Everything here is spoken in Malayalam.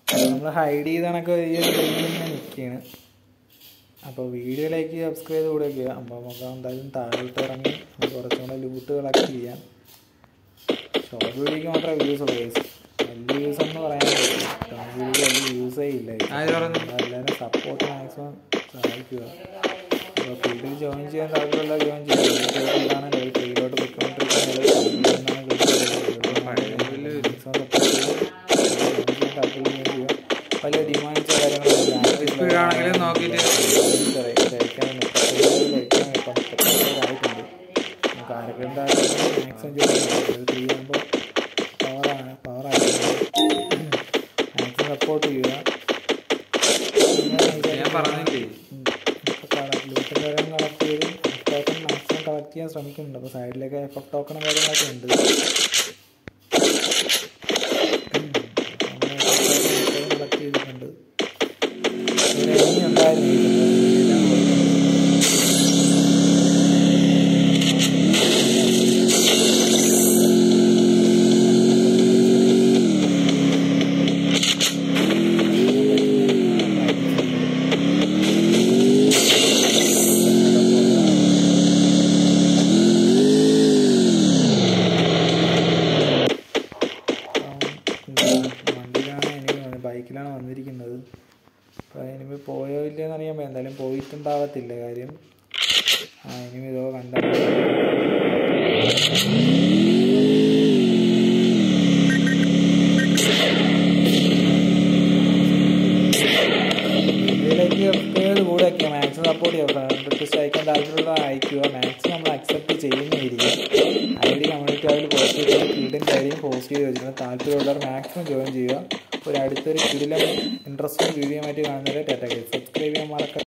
നമ്മൾ ഹൈഡ് ചെയ്ത് കണക്ക് ഈ ഒരു ടൈമിൽ ഞാൻ നിൽക്കുകയാണ്. അപ്പോൾ വീഡിയോയിലേക്ക് സബ്സ്ക്രൈബ് ചെയ്ത് കൂടെ വയ്ക്കുക. അപ്പോൾ നമുക്ക് എന്തായാലും താഴോട്ട് ഇറങ്ങി കുറച്ചും കൂടെ ലൂട്ട് കളക്ട് ചെയ്യാം. ഷോർട്ട് വീഡിയോക്ക് മാത്രമേ വ്യൂസ് ഉള്ളൂ. വലിയ വ്യൂസ് എന്ന് പറയാൻ പറ്റില്ല. വീഡിയോ വലിയ വ്യൂസേ ഇല്ല. എല്ലാവരും സപ്പോർട്ട് മാക്സിമം സഹായിക്കുക. അപ്പോൾ ഫീൽഡിൽ ജോയിൻ ചെയ്യാൻ താല്പര്യമുള്ള ജോയിൻ ചെയ്യാൻ ഫീൽഡിലോട്ട് പോയിക്കൊണ്ടിരിക്കുന്നത് പല ഡിമാൻഡ്സ് കാര്യങ്ങളും നോക്കിയിട്ട് നമുക്ക് ആരൊക്കെ എന്തായാലും മാക്സിമം ചെയ്യുമ്പോൾ പവറായിട്ട് മാക്സിമം സപ്പോർട്ട് ചെയ്യുക. ലൂട്ടും കാര്യങ്ങളും കളക്ട് ചെയ്ത് ടോക്കൺ മാക്സിമം കളക്ട് ചെയ്യാൻ ശ്രമിക്കുന്നുണ്ട്. അപ്പോൾ സൈഡിലൊക്കെ എഫക്ട് ടോക്കണും കാര്യങ്ങളൊക്കെ ഉണ്ട്. കളക്ട് ചെയ്തിട്ടുണ്ട്. ബൈക്കിലാണ് വന്നിരിക്കുന്നത്. അപ്പോൾ ഇനിമേ പോയോ ഇല്ലയെന്ന് അറിയാൻ എന്തായാലും പോയിട്ടുണ്ടാകത്തില്ല. കാര്യം ഇനിമേ ഇതോ കണ്ടാൽ ഇതിലേക്ക് സബ്സ്ക്രൈബ് കൂടെ വയ്ക്കുക. മാക്സിമം സപ്പോർട്ട് ചെയ്യുക. റിക്വസ്റ്റ് അയക്കാൻ താല്പര്യമുള്ള അയക്കുക. മാക്സിമം നമ്മൾ അക്സെപ്റ്റ് ചെയ്യുന്നതായിരിക്കും. ID കമ്മ്യൂണിറ്റി അതിൽ പോസ്റ്റ് ചെയ്ത് ഫീൽഡിൻ്റെ കാര്യം പോസ്റ്റ് ചെയ്ത് വെച്ചിട്ടുണ്ട്. താല്പര്യമുള്ളവർ മാക്സിമം ജോയിൻ ചെയ്യുക. ഒരു അടുത്തൊരു കിടിലം ഇൻട്രസ്റ്റിംഗ് വീഡിയോ ആയിട്ട് കാണുന്നത് ടാറ്റ. സബ്സ്ക്രൈബ് ചെയ്യാൻ മറക്കുക.